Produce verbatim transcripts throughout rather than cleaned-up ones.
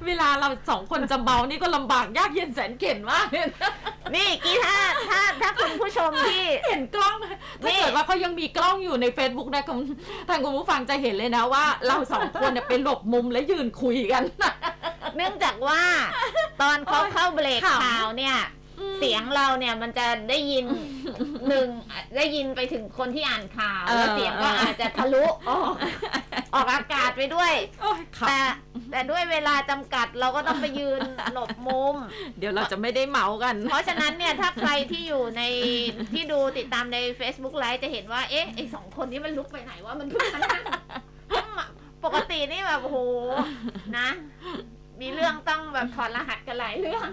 เวลาเราสองคนจะเมานี่ก็ลำบากยากเย็นแสนเข็ญมากนี่กี้ถ้าถ้าถ้าคุณผู้ชมที่เห็นกล้องถ้าเกิดว่าเขายังมีกล้องอยู่ใน Facebook นะคุณทางคุณผู้ฟังจะเห็นเลยนะว่าเราสองคนเนี่ยไปหลบมุมและยืนคุยกันเนื่องจากว่าตอนเขาเข้าเบรกข่าวเนี่ยเสียงเราเนี่ยมันจะได้ยินหนึ่งได้ยินไปถึงคนที่อ่านข่าวแล้วเสียงก็อาจจะทะลุออกออกอากาศไปด้วยแต่แต่ด้วยเวลาจำกัดเราก็ต้องไปยืนหลบมุมเดี๋ยวเราจะไม่ได้เมากันเพราะฉะนั้นเนี่ยถ้าใครที่อยู่ในที่ดูติดตามใน Facebook Live จะเห็นว่าเอ๊ะไอ้สองคนนี้มันลุกไปไหนว่ามันเพิ่งมานั่งปกตินี่แบบโอ้โหนะมีเรื่องต้องแบบถอดรหัสกันหลายเรื่อง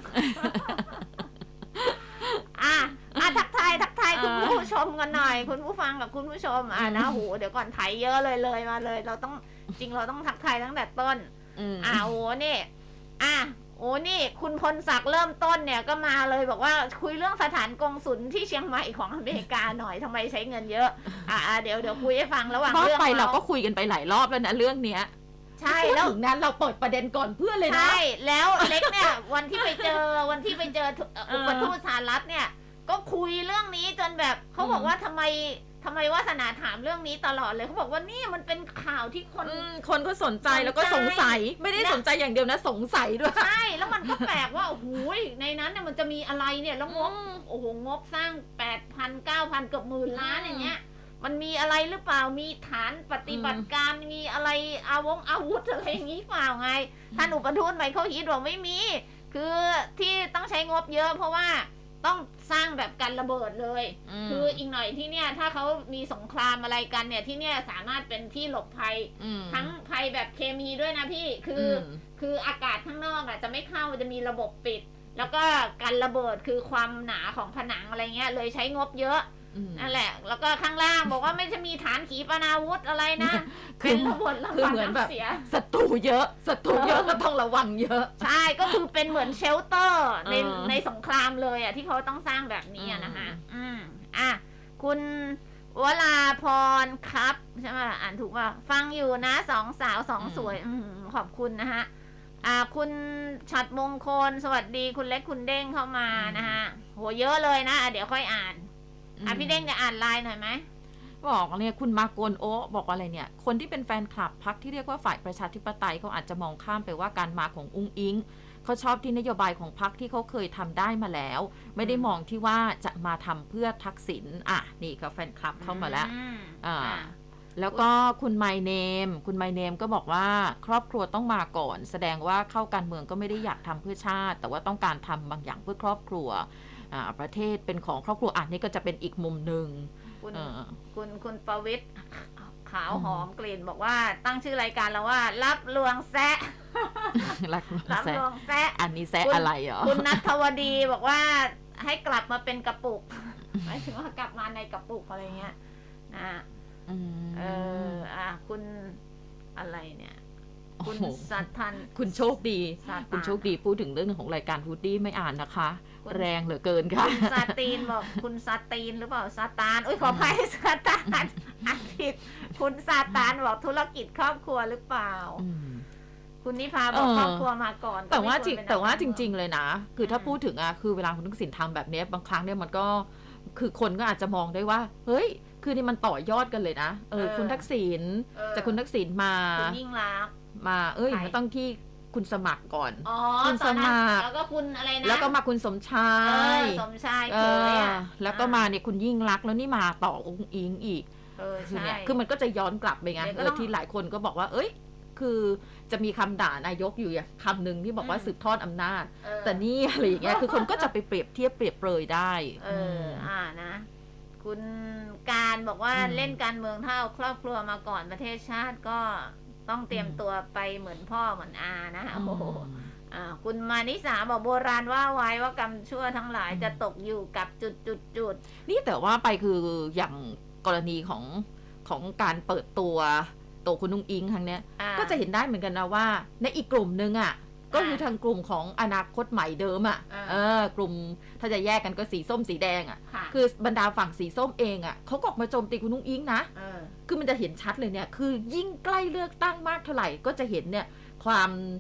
อ่ะอ่ะทักทายทักทายคุณผู้ชมกันหน่อยคุณผู้ฟังกับคุณผู้ชมอ่ะนะโหเดี๋ยวก่อนไถเยอะเลยเลยมาเลยเราต้องจริงเราต้องทักทายตั้งแต่ต้นอ่ะโอ้นี่อ่ะโอ้นี่คุณพลศักดิ์เริ่มต้นเนี่ยก็มาเลยบอกว่าคุยเรื่องสถานกงสุลที่เชียงใหม่ของอเมริกาหน่อยทำไมใช้เงินเยอะอ่ะเดี๋ยวเดี๋ยวคุยให้ฟังระหว่างเรื่องไปเราก็คุยกันไปหลายรอบแล้วนะเรื่องเนี้ยใช่แล้วถึงนั้นเราเปิดประเด็นก่อนเพื่อนเลยนะใช่แล้วเล็กเนี่ยวันที่ไปเจอวันที่ไปเจออุปทูตสหรัฐเนี่ยก็คุยเรื่องนี้จนแบบเขาบอกว่าทำไมทำไมวาสนาถามเรื่องนี้ตลอดเลยเขาบอกว่านี่มันเป็นข่าวที่คนคนก็สนใจแล้วก็สงสัยไม่ได้สนใจอย่างเดียวนะสงสัยด้วยใช่แล้วมันก็แปลกว่าโอ้โหในนั้นเนี่ยมันจะมีอะไรเนี่ยแล้วงบโอ้โหงบสร้าง แปดพัน เก้าพัน เกือบหมื่นล้านอย่างเงี้ยมันมีอะไรหรือเปล่ามีฐานปฏิบัติการมีอะไรอาวงอาวุธอะไรอย่างนี้เปล่าไงท่านอุปทูตไมเคิลฮีทบอกไม่มีคือที่ต้องใช้งบเยอะเพราะว่าต้องสร้างแบบกันระเบิดเลยคืออีกหน่อยที่เนี่ยถ้าเขามีสงครามอะไรกันเนี่ยที่เนี่ยสามารถเป็นที่หลบภัยทั้งภัยแบบเคมีด้วยนะพี่คือคืออากาศข้างนอกอ่ะจะไม่เข้าจะมีระบบปิดแล้วก็กันระเบิดคือความหนาของผนังอะไรเงี้ยเลยใช้งบเยอะนั่นแหละแล้วก็ข้างล่างบอกว่าไม่จะมีฐานขีปนาวุธอะไรนะเป็นระบบระบายน้ำเสียศัตรูเยอะศัตรูเยอะก็ต้องระวังเยอะใช่ก็คือเป็นเหมือนเชลเตอร์ในในสงครามเลยอ่ะที่เขาต้องสร้างแบบนี้นะคะอืมอ่ะคุณวราพรครับใช่ไหมอ่านถูกป่ะฟังอยู่นะสองสาวสองสวยขอบคุณนะฮะอ่าคุณฉัตรมงคลสวัสดีคุณเล็กคุณเด้งเข้ามานะฮะโหเยอะเลยนะเดี๋ยวค่อยอ่านอ่ะพี่เด้งจะอ่านไลน์หน่อยไหมบอกเนี่ยคุณมาโกนโอบอกอะไรเนี่ยคนที่เป็นแฟนคลับพรรคที่เรียกว่าฝ่ายประชาธิปไตยเขาอาจจะมองข้ามไปว่าการมาของอุ้งอิงเขาชอบที่นโยบายของพรรคที่เขาเคยทำได้มาแล้วไม่ได้มองที่ว่าจะมาทำเพื่อทักษิณอ่ะนี่ก็แฟนคลับเข้ามาแล้วอ่าแล้วก็คุณไมเนมคุณไมเนมก็บอกว่าครอบครัวต้องมาก่อนแสดงว่าเข้าการเมืองก็ไม่ได้อยากทำเพื่อชาติแต่ว่าต้องการทำบางอย่างเพื่อครอบครัวประเทศเป็นของครอบครัวอ่ะนี่ก็จะเป็นอีกมุมหนึ่งคุณคุณคุณประวิตรขาวหอมกลิ่นบอกว่าตั้งชื่อรายการแล้วว่ารับลวงแซะรับลวงแซะอันนี้แซะอะไรเหรอคุณณัฐวดีบอกว่าให้กลับมาเป็นกระปุกหมายถึงว่ากลับมาในกระปุกอะไรเงี้ยนะเอออ่ะคุณอะไรเนี่ยคุณสัตทันคุณโชคดีคุณโชคดีพูดถึงเรื่องของรายการฮูดดี้ไม่อ่านนะคะแรงเหลือเกินค่ะคุณซาตีนบอกคุณซาตีนหรือเปล่าซาตานอุ้ยขออภัยซาตานอ่านผิดคุณซาตานบอกธุรกิจครอบครัวหรือเปล่าคุณนิพาบอกครอบครัวมาก่อนแต่ว่าจริงแต่ว่าจริงๆเลยนะคือถ้าพูดถึงอะคือเวลาคุณทักษิณทำแบบนี้บางครั้งเนี่ยมันก็คือคนก็อาจจะมองได้ว่าเฮ้ยคือนี่มันต่อยอดกันเลยนะเออคุณทักษิณจากคุณทักษิณมาคุณยิ่งรักมาเอ้ยมันต้องที่คุณสมัครก่อนคุณสมัครแล้วก็คุณอะไรนะแล้วก็มาคุณสมชายสมชายเคยอ่ะแล้วก็มาเนี่ยคุณยิ่งรักแล้วนี่มาต่อองค์อิงอีกคือเนี่ยคือมันก็จะย้อนกลับไปไงเออที่หลายคนก็บอกว่าเอ้ยคือจะมีคำด่านายกอยู่อย่างคำหนึ่งที่บอกว่าสืบทอดอำนาจแต่นี่อะไรอย่างเงี้ยคือคนก็จะไปเปรียบเทียบเปรียบเปรยได้เอออ่านะคุณการบอกว่าเล่นการเมืองถ้าเอาครอบครัวมาก่อนประเทศชาติก็ต้องเตรียมตัวไปเหมือนพ่อเหมือนอานะโอ้โหคุณมานิสาบอกโบราณว่าไว้ว่ากรรมชั่วทั้งหลายจะตกอยู่กับจุดจุดจุดนี่แต่ว่าไปคืออย่างกรณีของของการเปิดตัวตัวคุณนุ้งอิงครั้งเนี้ยก็จะเห็นได้เหมือนกันนะว่าในอีกกลุ่มนึงอ่ะก็คือทางกลุ่มของอนาคตใหม่เดิมอ่ะเออกลุ่มถ้าจะแยกกันก็สีส้มสีแดงอ่ะคือบรรดาฝั่งสีส้มเองอ่ะเขาก็ออกมาโจมตีคุณนุ้งอิงนะคือมันจะเห็นชัดเลยเนี่ยคือยิ่งใกล้เลือกตั้งมากเท่าไหร่ก็จะเห็นเนี่ยความ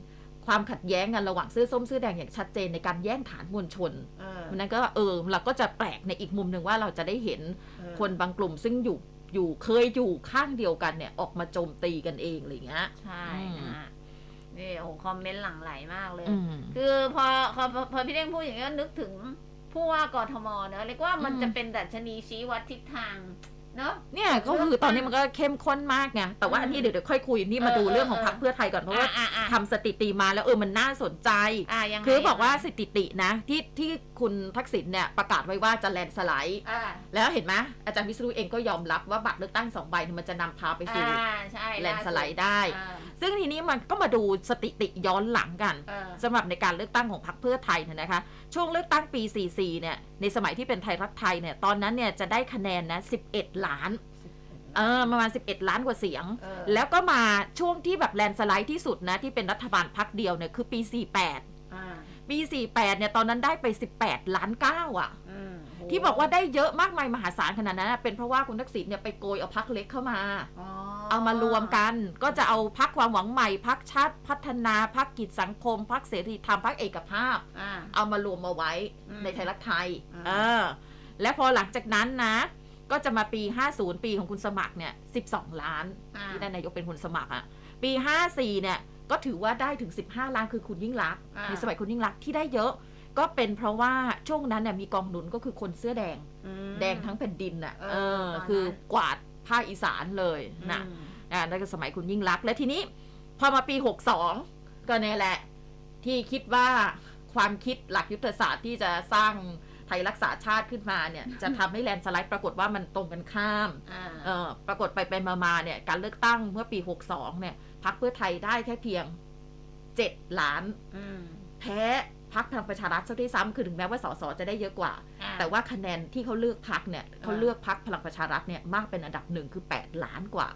ความขัดแย้งกันระหว่างเสื้อส้มเสื้อแดงอย่างชัดเจนในการแย่งฐานมวลชนนั้นก็เออเราก็จะแปลกในอีกมุมหนึ่งว่าเราจะได้เห็นคนบางกลุ่มซึ่งอยู่อยู่เคยอยู่ข้างเดียวกันเนี่ยออกมาโจมตีกันเองอะไรเงี้ยใช่นะนี่โอ้คอมเมนต์หลั่งไหลมากเลยคือพอพอพอพี่เด้งพูดอย่างนี้นึกถึงผู้ว่ากทมเนอะเรียกว่ามันจะเป็นดัชนีชี้วัดทิศทางเนาะเนี่ยก็คือตอนนี้มันก็เข้มข้นมากไงแต่ว่าอันนี้เดี๋ยวค่อยคุยนี่มาดูเรื่องของพรรคเพื่อไทยก่อนเพราะว่าทำสถิติมาแล้วเออมันน่าสนใจคือบอกว่าสถิตินะที่ที่คุณทักษิณเนี่ยประกาศไว้ว่าจะแลนสไลด์แล้วเห็นไหมอาจารย์วิษณุเองก็ยอมรับว่าบัตรเลือกตั้งสองใบมันจะนำพาไปสู่แลนสไลด์ได้ซึ่งทีนี้มันก็มาดูสถิติย้อนหลังกันสำหรับในการเลือกตั้งของพรรคเพื่อไทยเนี่ยนะคะช่วงเลือกตั้งปีสี่สิบสี่เนี่ยในสมัยที่เป็นไทยรักไทยเนี่ยตอนนั้นเนี่ยจะได้คะแนนนะสิบเอ็ดล้านเออประมาณสิบเอ็ดล้านกว่าเสียงแล้วก็มาช่วงที่แบบแลนสไลด์ที่สุดนะที่เป็นรัฐบาลพรรคเดียวเนี่ยคือปีสี่สิบแปดปีสี่สิบแปดเนี่ยตอนนั้นได้ไปสิบแปดล้านเก้าอ่ะที่บอกว่าได้เยอะมากมายมหาศาลขนาดนั้นเป็นเพราะว่าคุณทักษิณเนี่ยไปโกยเอาพรรคเล็กเข้ามาเอามารวมกันก็จะเอาพรรคความหวังใหม่พรรคชาติพัฒนาพรรคกิจสังคมพรรคเสรีธรรมพรรคเอกภาพเอามารวมมาไว้ในไทยรักไทยเออและพอหลังจากนั้นนะก็จะมาปีห้าสิบปีของคุณสมัครเนี่ยสิบสองล้านที่ได้นายกเป็นคนสมัครอ่ะปีห้าสิบสี่เนี่ยก็ถือว่าได้ถึงสิบห้าล้านคือคุณยิ่งลักษณ์ในสมัยคุณยิ่งลักษณ์ที่ได้เยอะก็เป็นเพราะว่าช่วงนั้นเนี่ยมีกองหนุนก็คือคนเสื้อแดงแดงทั้งแผ่นดินอ่ะเออคือกวาดภาคอีสานเลยนะอ่านั่นก็สมัยคุณยิ่งลักษณ์และทีนี้พอมาปีหกสิบสองก็เนี่ยแหละที่คิดว่าความคิดหลักยุทธศาสตร์ที่จะสร้างไทยรักษาชาติขึ้นมาเนี่ยจะทำให้แลนสไลด์ปรากฏว่ามันตรงกันข้ามเออปรากฏไปไปมาๆเนี่ยการเลือกตั้งเมื่อปีหกสิบสองเนี่ยพรรคเพื่อไทยได้แค่เพียงเจ็ดล้านแพ้พรรคพลังประชารัฐซะด้วยซ้ำคือถึงแม้ว่าสสจะได้เยอะกว่าแต่ว่าคะแนนที่เขาเลือกพรรคเนี่ยเขาเลือกพรรคพลังประชารัฐเนี่ยมากเป็นอันดับหนึ่งคือแปดล้านกว่า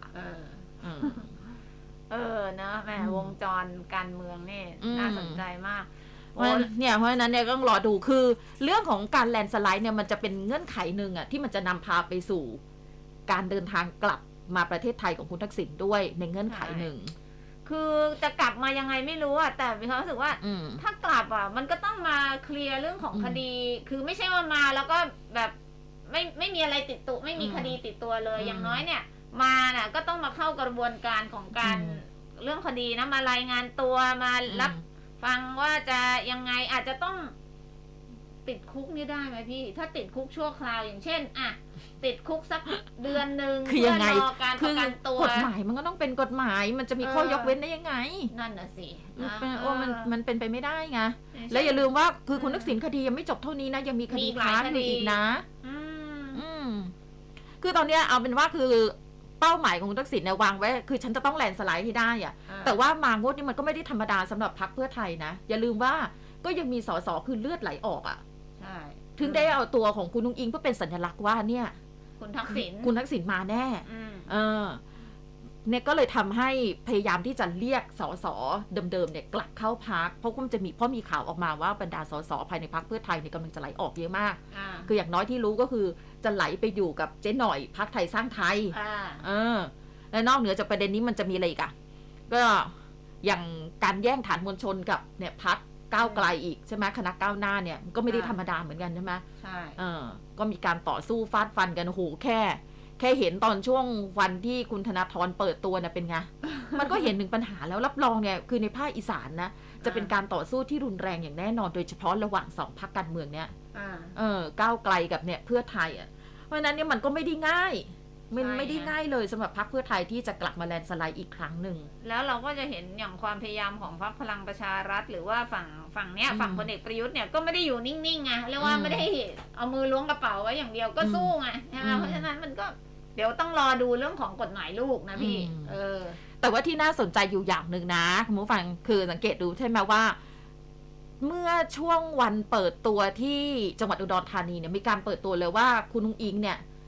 เออเนอะแม่วงจรการเมืองนี่น่าสนใจมากเนี่ยเพราะฉะนั้นเนี่ยก็ต้องรอดูคือเรื่องของการแลนสไลด์เนี่ยมันจะเป็นเงื่อนไขหนึ่งอ่ะที่มันจะนำพาไปสู่การเดินทางกลับมาประเทศไทยของคุณทักษิณด้วยในเงื่อนไขหนึ่งคือจะกลับมายังไงไม่รู้อ่ะแต่มีความรู้สึกว่าถ้ากลับอ่ะมันก็ต้องมาเคลียร์เรื่องของคดีคือไม่ใช่ว่ามาแล้วก็แบบไม่ไม่มีอะไรติดตัวไม่มีคดีติดตัวเลยอย่างน้อยเนี่ยมาน่ะก็ต้องมาเข้ากระบวนการของการเรื่องคดีนะมารายงานตัวมารับฟังว่าจะยังไงอาจจะต้องติดคุกนี่ได้ไหมพี่ถ้าติดคุกชั่วคราวอย่างเช่นอ่ะติดคุกสักเดือนหนึ่งเพื่อรอการประกันตัวกฎหมายมันก็ต้องเป็นกฎหมายมันจะมีข้อยกเว้นได้ยังไงนั่นน่ะสิโอ้มันมันเป็นไปไม่ได้ไงแล้วอย่าลืมว่าคือคุณทักษิณคดียังไม่จบเท่านี้นะยังมีคดีค้างอยู่อีกนะอืมคือตอนเนี้ยเอาเป็นว่าคือเป้าหมายของคุณทักษิณเนี่ยวางไว้คือฉันจะต้องแลนสไลด์ให้ได้อะแต่ว่ามางวดนี้มันก็ไม่ได้ธรรมดาสำหรับพรรคเพื่อไทยนะอย่าลืมว่าก็ยังมีสสคือเลือดไหลออกอ่ะใช่ถึงได้เอาตัวของคุณนุ้งอิงเพื่อเป็นสัญลักษณ์ว่าเนี่ยคุณทักษิณคุณทักษิณมาแน่เออเนี่ยก็เลยทำให้พยายามที่จะเรียกสสเดิมๆเนี่ยกลับเข้าพรรคเพราะมันจะมีเพราะมีข่าวออกมาว่าบรรดาสสภายในพรรคเพื่อไทยเนี่ยกำลังจะไหลออกเยอะมากคืออย่างน้อยที่รู้ก็คือจะไหลไปอยู่กับเจ๊หน่อยพรรคไทยสร้างไทยเออและนอกเหนือจากประเด็นนี้มันจะมีอะไรอีกอะก็อย่างการแย่งฐานมวลชนกับเนี่ยพรรคก้าวไกลอีกใช่ไหมคณะก้าวหน้าเนี่ยก็ไม่ได้ธรรมดาเหมือนกันใช่ไหมใช่เออก็มีการต่อสู้ฟาดฟันกันโอ้โหแค่แค่เห็นตอนช่วงวันที่คุณธนาธรเปิดตัวเนี่ยเป็นไง มันก็เห็นหนึ่งปัญหาแล้วรับรองเนี่ยคือในภาคอีสานนะจะเป็นการต่อสู้ที่รุนแรงอย่างแน่นอนโดยเฉพาะระหว่างสองพรรคการเมืองเนี่ยเออก้าวไกลกับเนี่ยเพื่อไทยอ่ะเพราะฉะนั้นเนี่ยมันก็ไม่ได้ง่ายมันไม่ได้ง่ายเลยสำหรับพรรคเพื่อไทยที่จะกลับมาแลนสไลด์อีกครั้งหนึ่งแล้วเราก็จะเห็นอย่างความพยายามของพรรคพลังประชารัฐหรือว่าฝั่งฝั่งเนี้ยฝั่งพลเอกประยุทธ์เนี่ยก็ไม่ได้อยู่นิ่งๆไงเรียกว่าไม่ได้เอามือล้วงกระเป๋าไว้อย่างเดียวก็สู้ไงใช่ไหมเพราะฉะนั้นมันก็เดี๋ยวต้องรอดูเรื่องของกฎหมายลูกนะพี่เออแต่ว่าที่น่าสนใจอยู่อย่างหนึ่งนะคุณผู้ฟังคือสังเกตดูใช่ไหมว่าเมื่อช่วงวันเปิดตัวที่จังหวัดอุดรธานีเนี่ยมีการเปิดตัวเลยว่าคุณนุ้งอิงเนี่ย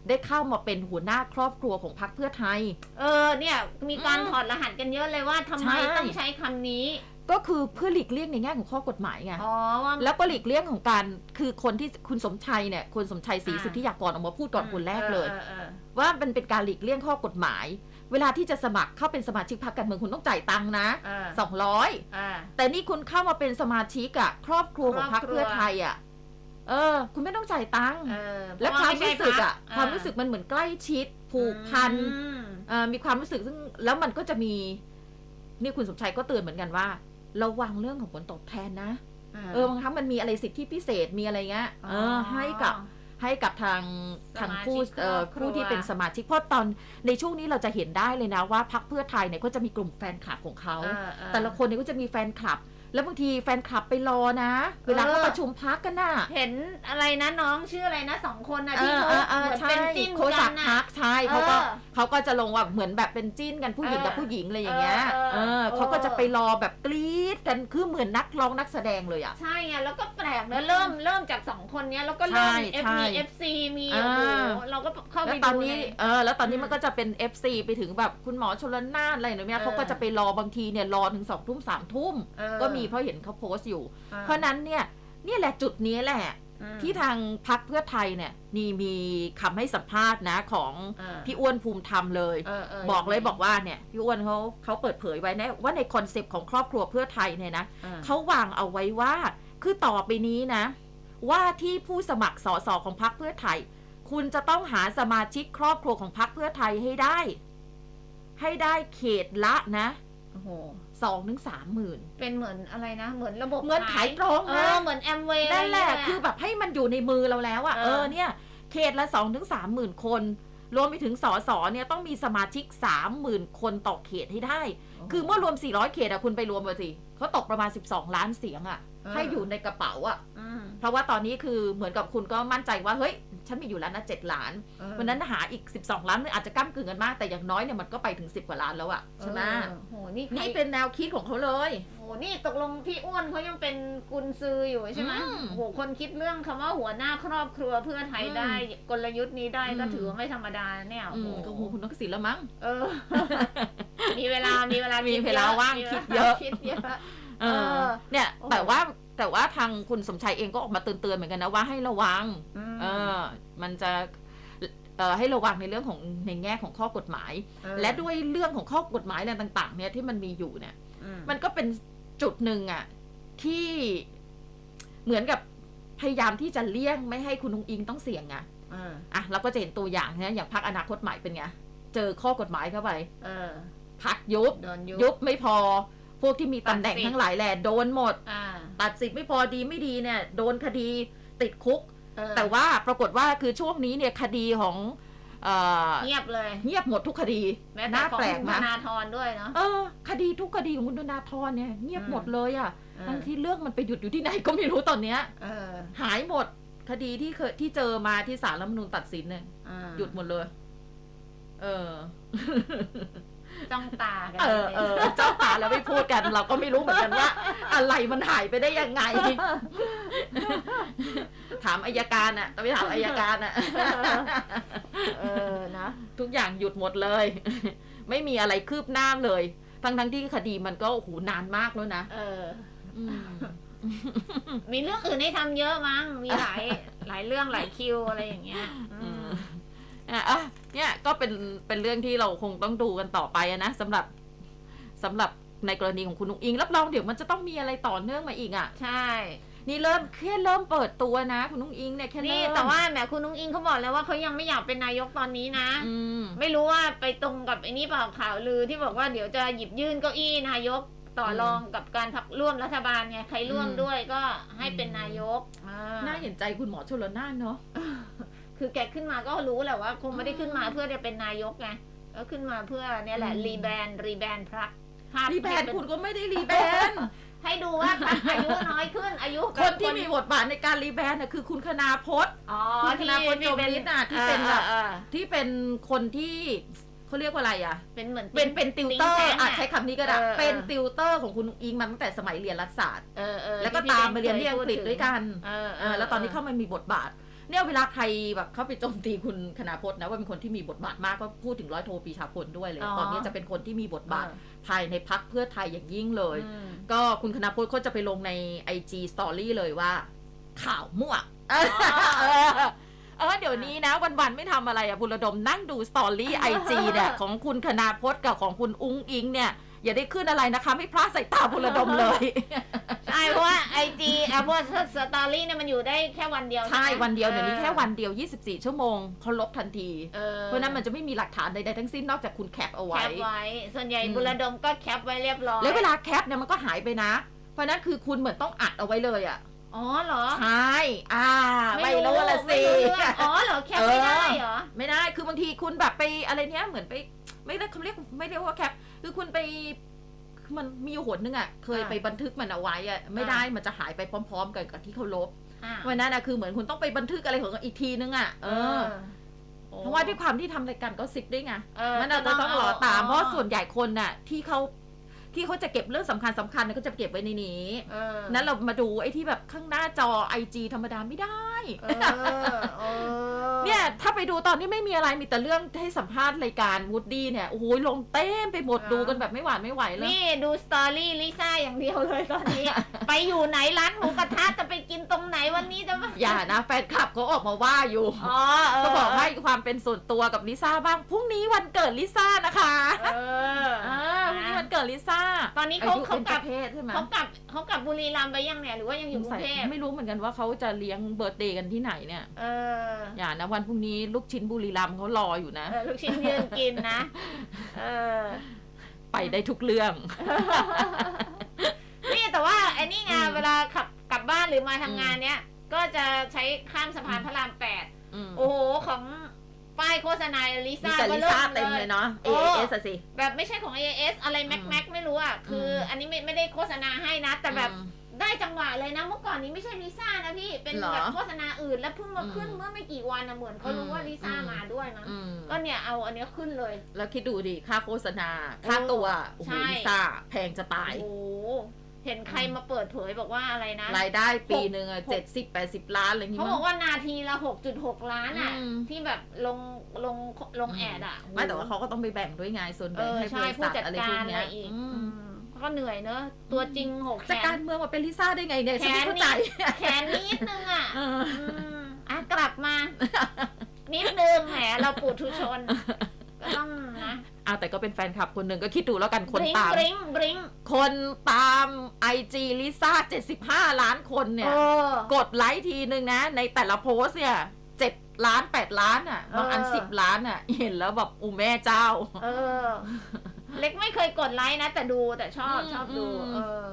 ได้เข้ามาเป็นหัวหน้าครอบครัวของพรรคเพื่อไทยเออเนี่ยมีการถอดรหัสกันเยอะเลยว่าทำไมต้องใช้คำนี้ก็คือเพื่อหลีกเลี่ยงในแง่ของข้อกฎหมายไงแล้วก็หลีกเลี่ยงของการคือคนที่คุณสมชัยเนี่ยคุณสมชัยศรีสุทธิยากรออกมาพูดก่อนคนแรกเลยว่ามันเป็นการหลีกเลี่ยงข้อกฎหมายเวลาที่จะสมัครเข้าเป็นสมาชิกพรรคการเมืองคุณต้องจ่ายตังค์นะสองร้อยแต่นี่คุณเข้ามาเป็นสมาชิกอะครอบครัวของพรรคเพื่อไทยอะเออคุณไม่ต้องจ่ายตังค์และความรู้สึกอะความรู้สึกมันเหมือนใกล้ชิดผูกพันมีความรู้สึกซึ่งแล้วมันก็จะมีนี่คุณสมชัยก็เตือนเหมือนกันว่าระวังเรื่องของผลตอบแทนนะเออบางครั้งมันมีอะไรสิทธิพิเศษมีอะไรเงี้ยเออให้กับให้กับทางทางผู้เอ่อผู้ที่เป็นสมาชิกเพราะตอนในช่วงนี้เราจะเห็นได้เลยนะว่าพรรคเพื่อไทยเนี่ยก็จะมีกลุ่มแฟนคลับของเขาแต่ละคนเนี่ยก็จะมีแฟนคลับแล้วบางทีแฟนคลับไปรอนะเวลาเขาประชุมพักกันน่ะเห็นอะไรนะน้องชื่ออะไรนะสองคนนะที่เขาเหมือนเป็นจิ้นกันนะใช่เขาก็เขาก็จะลงว่าเหมือนแบบเป็นจิ้นกันผู้หญิงกับผู้หญิงอะไรอย่างเงี้ยเออเขาก็จะไปรอแบบกรี๊ดกันคือเหมือนนักร้องนักแสดงเลยอ่ะใช่ไงแล้วก็แปลกนะเริ่มเริ่มจากสองคนนี้แล้วก็เริ่ม เอฟ มี เอฟ ซี มีโอ้โหเราก็เข้าไปดูตอนนี้เออแล้วตอนนี้มันก็จะเป็น เอฟ ซี ไปถึงแบบคุณหมอชลน่านอะไรอย่างเงี้ยเขาก็จะไปรอบางทีเนี่ยรอถึงสองทุ่มสามทุ่มก็มีเพราะเห็นเขาโพสต์อยู่เพราะนั้นเนี่ยนี่แหละจุดนี้แหละที่ทางพรรคเพื่อไทยเนี่ยนี่มีคำให้สัมภาษณ์นะของพี่อ้วนภูมิธรรมเลยบอกเลยบอกว่าเนี่ยพี่อ้วนเขาเขาเปิดเผยไว้นะว่าในคอนเซปต์ของครอบครัวเพื่อไทยเนี่ยนะเขาวางเอาไว้ว่าคือต่อไปนี้นะว่าที่ผู้สมัครสสของพรรคเพื่อไทยคุณจะต้องหาสมาชิกครอบครัวของพรรคเพื่อไทยให้ได้ให้ได้เขตละนะโอ้โหสองถึงสามหมื่นเป็นเหมือนอะไรนะเหมือนระบบเหมือนขายตรงนะเหมือนแอมเวย์นั่นแหละคือแบบให้มันอยู่ในมือเราแล้วอะเออเนี่ยเขตละสองถึงสามหมื่นคนรวมไปถึงสสเนี่ยต้องมีสมาชิกสามหมื่นคนต่อเขตให้ได้คือเมื่อรวมสี่ร้อยเขตอะคุณไปรวมมาสิเขาตกประมาณสิบสองล้านเสียงอะให้อยู่ในกระเป๋าอะเพราะว่าตอนนี้คือเหมือนกับคุณก็มั่นใจว่าเฮ้ยฉันมีอยู่แล้วนะเจ็ดล้านวันนั้นหาอีกสิบสองล้านอาจจะก้ากึ่งกันมากแต่อย่างน้อยเนี่ยมันก็ไปถึงสิบกว่าล้านแล้วอะใช่ไหมโหนี่นี่เป็นแนวคิดของเขาเลยโหนี่ตกลงพี่อ้วนเขายังเป็นกุญซืออยู่ใช่ไหมโหคนคิดเรื่องคำว่าหัวหน้าครอบครัวเพื่อไทยได้กลยุทธ์นี้ได้ก็ถือว่าไม่ธรรมดาเนี่ยโอ้โหคุณนักศิลป์ละมั้งเออมีเวลามีเวลามีเวลาว่างคิดเยอะเออเนี่ยแต่ว่าแต่ว่าทางคุณสมชัยเองก็ออกมาเตือนๆเหมือนกันนะว่าให้ระวังเออมันจะเอ่อให้ระวังในเรื่องของในแง่ของข้อกฎหมายและด้วยเรื่องของข้อกฎหมายอะไรต่างๆเนี่ยที่มันมีอยู่เนี่ยมันก็เป็นจุดหนึ่งอ่ะที่เหมือนกับพยายามที่จะเลี่ยงไม่ให้คุณนุ้งอิงต้องเสี่ยงไงอ่ะเราก็จะเห็นตัวอย่างนะอย่างพรรคอนาคตใหม่เป็นไงเจอข้อกฎหมายเข้าไปพรรคยุบยุบไม่พอพวกที่มีตำแหน่งทั้งหลายแหละโดนหมดตัดสิทธิ์ไม่พอดีไม่ดีเนี่ยโดนคดีติดคุกแต่ว่าปรากฏว่าคือช่วงนี้เนี่ยคดีของเงียบเลยเงียบหมดทุกคดีน่าแปลกนะธนาธรด้วยเนาะเออคดีทุกคดีของคุณธนาธรเนี่ยเงียบหมดเลยอ่ะทั้งที่เรื่องมันไปหยุดอยู่ที่ไหนก็ไม่รู้ตอนเนี้ยหายหมดคดีที่เคยที่เจอมาที่ศาลรัฐธรรมนูญตัดสินเนี่ยหยุดหมดเลยเออจ้องตากันเออเออจ้องตาแล้วไม่พูดกันเราก็ไม่รู้เหมือนกันว่าอะไรมันหายไปได้ยังไงถามอัยการอ่ะต้องไปถามอัยการอ่ะเออนะทุกอย่างหยุดหมดเลยไม่มีอะไรคืบหน้าเลยทั้งทั้งที่คดีมันก็โอ้โหนานมากแล้วนะเออมีเรื่องอื่นให้ทำเยอะมั้งมีหลายหลายเรื่องหลายคิวอะไรอย่างเงี้ยอ่ะเนี่ยก็เป็นเป็นเรื่องที่เราคงต้องดูกันต่อไปนะสำหรับสำหรับในกรณีของคุณนุ้งอิงรับรองเดี๋ยวมันจะต้องมีอะไรต่อเนื่องมาอีกอ่ะใช่นี่เริ่มแค่เริ่มเปิดตัวนะคุณนุ้งอิงเนี่ยแค่นี้แต่ว่าแหมคุณนุ้งอิงเขาบอกแล้วว่าเขายังไม่อยากเป็นนายกตอนนี้นะไม่รู้ว่าไปตรงกับไอ้นี่เปล่าข่าวลือที่บอกว่าเดี๋ยวจะหยิบยื่นเก้าอี้นายกต่อรองกับการทับร่วมรัฐบาลไงใครร่วมด้วยก็ให้เป็นนายกน่าเห็นใจคุณหมอชลน่านเนาะคือแกขึ้นมาก็รู้แหละว่าคงไม่ได้ขึ้นมาเพื่อจะเป็นนายกไงก็ขึ้นมาเพื่อเนี่ยแหละรีแบรนด์รีแบรนด์พรรครีแบรนด์คุณก็ไม่ได้รีแบรนด์ให้ดูว่าพรรคอายุน้อยขึ้นอายุคนที่มีบทบาทในการรีแบรนด์น่ะคือคุณคณาพจน์คุณคณาพจน์จมฤทธิ์น่ะที่เป็นแบบที่เป็นคนที่เขาเรียกว่าอะไรอ่ะเป็นเหมือนเป็นเป็นติวเตอร์อาจใช้คำนี้ก็ได้เป็นติวเตอร์ของคุณอิงมาตั้งแต่สมัยเรียนรัฐศาสตร์แล้วก็ตามมาเรียนที่อังกฤษด้วยกันแล้วตอนนี้เข้ามามีบทบาทเนี่ยเวลาใครแบบเข้าไปโจมตีคุณคณาพจน์นะว่าเป็นคนที่มีบทบาทมากก็พูดถึงร้อยโทปรีชาพลด้วยเลยตอนนี้จะเป็นคนที่มีบทบาทภายในพรรคเพื่อไทยอย่างยิ่งเลยก็คุณคณาพจน์เขาจะไปลงใน ไอ จี Story เลยว่าข่าวมั่วเออเดี๋ยวนี้นะวันๆไม่ทำอะไรอะบุรดมนั่งดูสตอรี่ไอจีเนี่ยของคุณคณาพจน์กับของคุณอุ้งอิงเนี่ยอย่าได้ขึ้นอะไรนะคะไม่พลาดใส่ตาบุรดมเลยใช่เพราะว่าไอจีอ่ะเพราะสตอรี่เนี่ยมันอยู่ได้แค่วันเดียวใช่วันเดียวเดี๋ยวนี้แค่วันเดียวยี่สิบสี่ชั่วโมงเขาลบทันทีเพราะนั้นมันจะไม่มีหลักฐานใดๆทั้งสิ้นนอกจากคุณแคปเอาไว้แคปไว้ส่วนใหญ่บุรดมก็แคปไว้เรียบร้อยแล้วเวลาแคปเนี่ยมันก็หายไปนะเพราะนั้นคือคุณเหมือนต้องอัดเอาไว้เลยอ่ะอ๋อเหรอใช่อ่าไม่รู้ละสิอ๋อเหรอแคปไม่ได้เหรอไม่ได้คือบางทีคุณแบบไปอะไรเนี้ยเหมือนไปไม่ได้เขาเรียกไม่เรียกว่าแคปคือคุณไปมันมีหนนึงอ่ะเคยไปบันทึกมันเอาไว้อ่ะไม่ได้มันจะหายไปพร้อมๆกันกับที่เขาลบวันนั้นนะคือเหมือนคุณต้องไปบันทึกอะไรของอีกทีนึงอ่ะเออเพราะว่าด้วยความที่ทำรายการก็ซิปด้วยไงมันเราต้องรอตามเพราะส่วนใหญ่คนน่ะที่เขาที่เขาจะเก็บเรื่องสำคัญสำคัญเนี่ยก็จะเก็บไว้ในนี้นั้นเรามาดูไอ้ที่แบบข้างหน้าจอ ไอ จี ธรรมดาไม่ได้เนี่ยถ้าไปดูตอนนี้ไม่มีอะไรมีแต่เรื่องให้สัมภาษณ์รายการวูดดี้เนี่ยโอ้โหลงเต็มไปหมดดูกันแบบไม่หวานไม่ไหวเลยนี่ดูสตอรี่ลิซ่าอย่างเดียวเลยตอนนี้ ไปอยู่ไหนร้านหมูกระทะจะไปกินตรงไหนวันนี้จะอย่านะแฟนคลับเขาออกมาว่าอยู่ก็บอกให้ความเป็นส่วนตัวกับลิซ่าบ้างพรุ่งนี้วันเกิดลิซ่านะคะเออพรุ่งนี้วันเกิดลิซ่าตอนนี้เขาเขากลับเขากลับเขากลับบุรีรัมย์ไปยังเนี่ยหรือว่ายังอยู่กรุงเทพไม่รู้เหมือนกันว่าเขาจะเลี้ยงเบิร์ธเดย์กันที่ไหนเนี่ยเอออย่านะวันพรุ่งนี้ลูกชิ้นบุรีรัมย์เขารออยู่นะลูกชิ้นยืนกินนะเออไปได้ทุกเรื่องนี่แต่ว่าไอ้นี่ไงเวลาขับกลับบ้านหรือมาทำงานเนี้ยก็จะใช้ข้ามสะพานพระรามแปดโอ้โหของป้ายโฆษณาลิซ่าก็ลิซ่าเต็มเลยเนาะ เอ เอ เอส สิแบบไม่ใช่ของ เอ เอ เอส อะไรแม็กแม็กไม่รู้อ่ะคืออันนี้ไม่ไม่ได้โฆษณาให้นะแต่แบบได้จังหวะเลยนะเมื่อก่อนนี้ไม่ใช่ลิซ่านะพี่เป็นแบบโฆษณาอื่นแล้วเพิ่งมาขึ้นเมื่อไม่กี่วันนะเหมือนเขารู้ว่าลิซ่ามาด้วยนะก็เนี่ยเอาอันนี้ขึ้นเลยแล้วคิดดูดิค่าโฆษณาค่าตัวโอ้โหลิซ่าแพงจะตายโอ้เห็นใครมาเปิดเผยบอกว่าอะไรนะรายได้ปีหนึ่งอะเจ็ดสิบแปดสิบล้านอะไรอย่างเงี้ยเขาบอกว่านาทีละหกจุดหกล้านอ่ะที่แบบลงลงลงแอดอ่ะไม่แต่ว่าเขาก็ต้องไปแบ่งด้วยไงส่วนแบ่งให้บริษัทอะไรพวกนี้ก็เหนื่อยเนอะตัวจริงหกแขนจะการเมืองมาเป็นลิซ่าได้ไงเนี่ยแขนนิดแขนนิดนึงอ่ะอ่ะกลับมานิดนึงแหมเราปุถุชนก็ต้องนะอ่ะแต่ก็เป็นแฟนคลับคนหนึ่งก็คิดดูแล้วกันคนตามคนตาม ไอ จี ลิซ่าเจ็ดสิบห้าล้านคนเนี่ยกดไลค์ทีนึงนะในแต่ละโพสเนี่ยเจ็ดล้านแปดล้านอ่ะบางอันสิบล้านอ่ะเห็นแล้วแบบอูแม่เจ้าเออเล็กไม่เคยกดไลค์นะแต่ดูแต่ชอบชอบดูเออ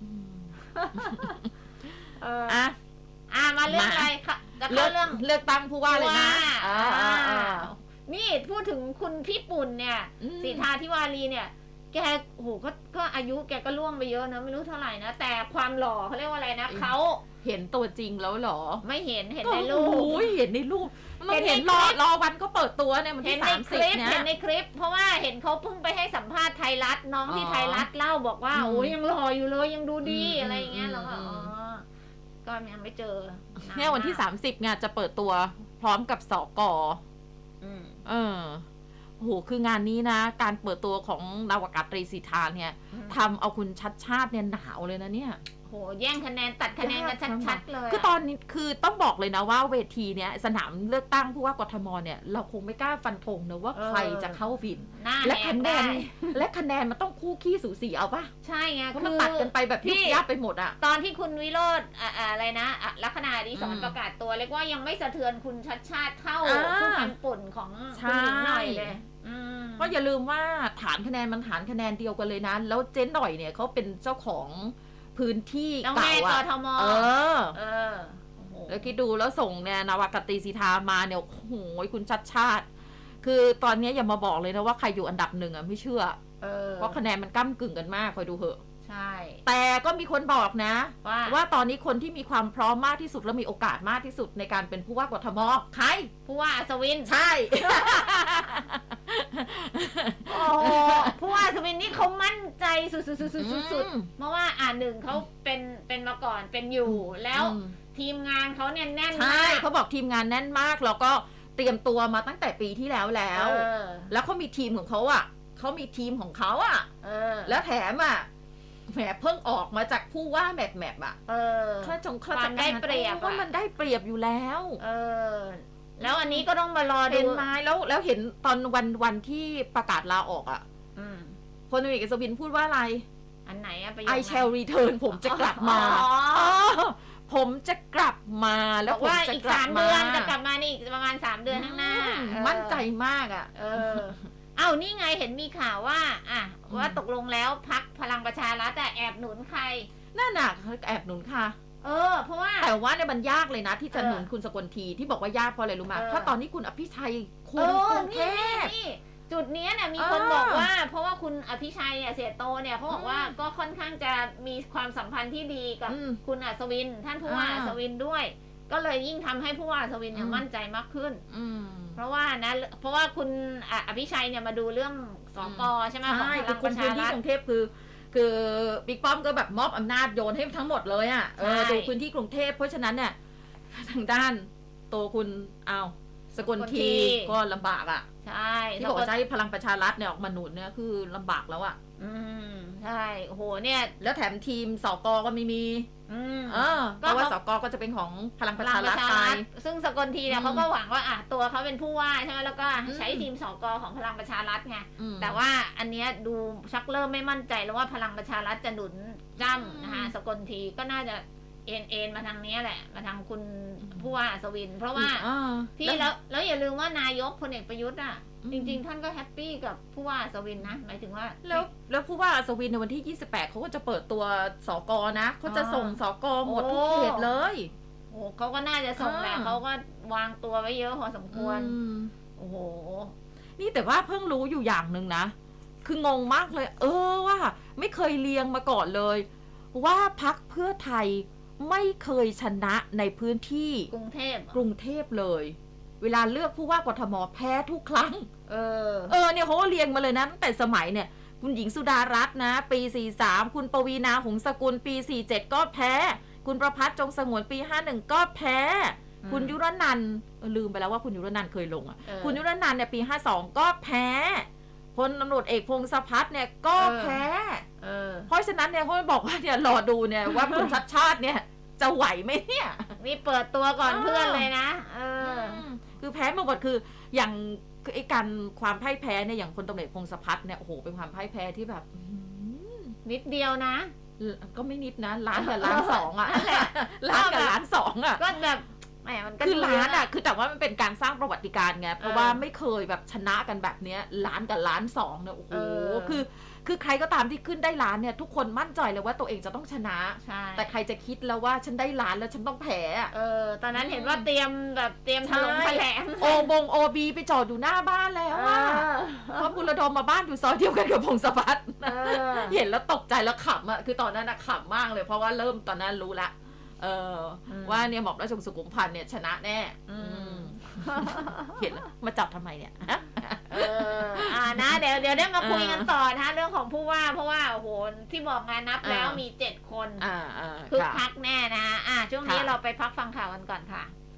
เอออ่ะอ่ะมาเรื่องอะไรคะจะเข้าเรื่องเลือกตั้งผู้ว่าเลยนะนี่พูดถึงคุณพี่ปุ่นเนี่ยสีทาธิวารีเนี่ยแกโหก็ก็อายุแกก็ล่วงไปเยอะนะไม่รู้เท่าไหร่นะแต่ความหล่อเขาเรียกว่าอะไรนะเขาเห็นตัวจริงแล้วหรอไม่เห็นเห็นในรูปโอ้ยเห็นในรูปมันเห็นรอรอวันก็เปิดตัวเนี่ยมันที่สามสิบเนี่ยเห็นในคลิปเพราะว่าเห็นเขาเพิ่งไปให้สัมภาษณ์ไทยรัฐน้องที่ไทยรัฐเล่าบอกว่าโอ้ยยังหล่ออยู่เลยยังดูดีอะไรอย่างเงี้ยแล้วก็อ๋อก็ยังไม่เจอเนี่ยวันที่สามสิบเนี่ยจะเปิดตัวพร้อมกับสกเออโหคืองานนี้นะการเปิดตัวของนาวากาตรีสิทธาเนี่ยทำเอาคุณชัดชาติเนี่ยหนาวเลยนะเนี่ยโหแย่งคะแนนตัดคะแนนกันชัดๆเลยคือตอนนี้คือต้องบอกเลยนะว่าเวทีเนี้ยสนามเลือกตั้งผู้ว่ากทมเนี่ยเราคงไม่กล้าฟันธงนะว่าใครจะเข้าวินและคะแนนและคะแนนมันต้องคู่ขี้สูสีเอาปะใช่ไงเพราะมันตัดกันไปแบบยุบยับไปหมดอะตอนที่คุณวิโรจน์อะไรนะลัคนาดิศรประกาศตัวเรียกว่ายังไม่สะเทือนคุณชัดชาติเท่าผู้พันปุ่นของคุณหญิงหน่อยเลยเพราะอย่าลืมว่าฐานคะแนนมันฐานคะแนนเดียวกันเลยนะแล้วเจ๊หน่อยเนี่ยเขาเป็นเจ้าของพื้นที่เก่าอ่ะเออเออแล้วคิดดูแล้วส่งเนี่ยนาวากาตรีสิทธามาเนี่ยโอ้โหคุณชัดชาติคือตอนนี้อย่ามาบอกเลยนะว่าใครอยู่อันดับหนึ่งอ่ะไม่เชื่อเพราะคะแนนมันก้ำกึ่งกันมากคอยดูเหอะใช่แต่ก็มีคนบอกนะว่าว่าตอนนี้คนที่มีความพร้อมมากที่สุดและมีโอกาสมากที่สุดในการเป็นผู้ว่ากทมใครผู้ว่าอัศวินใช่โอ้ผู้ว่าอัศวินนี่เขามั่นใจสุดๆๆๆๆเพราะว่าอ่าหนึ่งเขาเป็นเป็นมาก่อนเป็นอยู่แล้วทีมงานเขาเนี่ยแน่นมากใช่เขาบอกทีมงานแน่นมากแล้วก็เตรียมตัวมาตั้งแต่ปีที่แล้วแล้วแล้วเขามีทีมของเขาอ่ะเขามีทีมของเขาอ่ะแล้วแถมอ่ะแหมเพิ่งออกมาจากผู้ว่าแมปแมปอ่ะข้าจงข้าจัดการได้เปรียบว่ามันได้เปรียบอยู่แล้วเออแล้วอันนี้ก็ต้องมารอดูเห็นไหมแล้วแล้วเห็นตอนวันวันที่ประกาศลาออกอ่ะพลเอกอัศวินพูดว่าอะไรอันไหนอะไป I shall return ผมจะกลับมาผมจะกลับมาแล้วผมจะกลับมาจะกลับมานี่ประมาณสามเดือนข้างหน้ามั่นใจมากอ่ะเออเอ้านี่ไงเห็นมีข่าวว่าอ่ะว่าตกลงแล้วพรรคพลังประชารัฐแต่แอบหนุนใครนั่นน่ะแอบหนุนค่ะเออเพราะว่าแต่ว่าเนี่ยมันยากเลยนะที่จะหนุนคุณสกลทีที่บอกว่ายากเพราะอะไรรู้ไหมเพราะตอนนี้คุณอภิชัยคุณกรุงเทพจุดนี้เนี่ยมีคนบอกว่าเพราะว่าคุณอภิชัยเนี่ยเสียโตเนี่ยเขาบอกว่าก็ค่อนข้างจะมีความสัมพันธ์ที่ดีกับคุณอัศวินท่านผู้ว่าอัศวินด้วยก็เลยยิ่งทำให้ผู้ว่าอัศวินเนี่ยมั่นใจมากขึ้นเพราะว่านะเพราะว่าคุณอภิชัยเนี่ยมาดูเรื่องสกใช่ไหมของพลังประชารัฐกรุงเทพคือคือบิ๊กป้อมก็แบบมอบอำนาจโยนให้ทั้งหมดเลยอ่ะเออดูพื้นที่กรุงเทพเพราะฉะนั้นเนี่ยทางด้านโตคุณเอาสกลทีก็ลำบากอ่ะใช่ที่บอกจะให้พลังประชารัฐเนี่ยออกมาหนุนเนี่ยคือลำบากแล้วอ่ะอืมใช่โอ้โหเนี่ยแล้วแถมทีมสกก็ไม่มีอืมเออเพราะว่าสกก็จะเป็นของพลังประชารัฐไปซึ่งสกลทีเนี่ยเขาก็หวังว่าอ่ะตัวเขาเป็นผู้ว่าใช่ไหมแล้วก็ใช้ทีมสกของพลังประชารัฐไงแต่ว่าอันเนี้ยดูชักเริ่มไม่มั่นใจแล้วว่าพลังประชารัฐจะหนุนจ้ำนะคะสกลทีก็น่าจะเอ็นเอ็นมาทางนี้แหละมาทางคุณผู้ว่าอัศวินเพราะว่าที่แล้วแล้วอย่าลืมว่านายกพลเอกประยุทธ์อ่ะจริงๆท่านก็แฮปปี้กับผู้ว่าอัศวินนะหมายถึงว่าแล้วแล้วผู้ว่าอัศวินในวันที่ยี่สิบแปดเขาก็จะเปิดตัวสกนะเขาจะส่งสกหมดทุกเขตเลยโอ้เขาก็น่าจะส่งแหละเขาก็วางตัวไว้เยอะพอสมควรโอ้โหนี่แต่ว่าเพิ่งรู้อยู่อย่างหนึ่งนะคืองงมากเลยเออว่าไม่เคยเรียงมาก่อนเลยว่าพรรคเพื่อไทยไม่เคยชนะในพื้นที่กรุงเทพกรุงเทพเลยเวลาเลือกผู้ว่ากทมแพ้ทุกครั้งเออเออเนี่ยเขาก็เรียงมาเลยนะตั้งแต่สมัยเนี่ยคุณหญิงสุดารัตน์นะปีสี่สิบสามคุณปวีณาหงสกุลปีสี่สิบเจ็ดก็แพ้คุณประภัสจงสงวนปีห้าสิบเอ็ดก็แพ้คุณยุรนันท์ลืมไปแล้วว่าคุณยุรนันท์เคยลงอ่ะคุณยุรนันท์เนี่ยปีห้าสิบสองก็แพ้พลตำรวจเอกพงศพัฒน์เนี่ยก็แพ้เพราะฉะนั้นเนี่ยเขาบอกว่าเนี่ยรอดูเนี่ยว่าคุณชัดชาติเนี่ยจะไหวไหมเนี่ยนี่เปิดตัวก่อนเพื่อนเลยนะเออคือแพ้มาหมดคืออย่างไอ้การความพ่ายแพ้เนี่ยอย่างพลตำรวจเอกพงศพัฒน์เนี่ยโอ้โหเป็นความพ่ายแพ้ที่แบบนิดเดียวนะก็ไม่นิดนะล้านกับล้านสองอ่ะล้านกับล้านสองอ่ะก็แบบแหมมันคือล้านอ่ะคือแต่ว่ามันเป็นการสร้างประวัติการไงเพราะว่าไม่เคยแบบชนะกันแบบเนี้ยล้านกับล้านสองเนี่ยโอ้โหคือคือใครก็ตามที่ขึ้นได้ล้านเนี่ยทุกคนมั่นใจเลยว่าตัวเองจะต้องชนะแต่ใครจะคิดแล้วว่าฉันได้ล้านแล้วฉันต้องแพ้เออตอนนั้นเห็นว่าเตรียมแบบเตรียมถล่มแถลงโอบงโอบีไปจอดอยู่หน้าบ้านแล้วว่าเพราะบุรดมมาบ้านอยู่ซอยเดียวกันกับพงศพัฒน์เห็นแล้วตกใจแล้วขำอ่ะคือตอนนั้นขำมากเลยเพราะว่าเริ่มตอนนั้นรู้ละเออว่าเนี่ยหม่อมราชวงศ์สุขุมพันธ์เนี่ยชนะแน่เห็นแล้วมาจับทำไมเนี่ยเอออ่านะเดี๋ยวเดี๋ยวได้มาคุยกันต่อนะเรื่องของผู้ว่าเพราะว่าโอ้โหที่บอกงานนับแล้วมีเจ็ดคนอ่าคือพักแน่นะอ่าช่วงนี้เราไปพักฟังข่าวกันก่อนค่ะ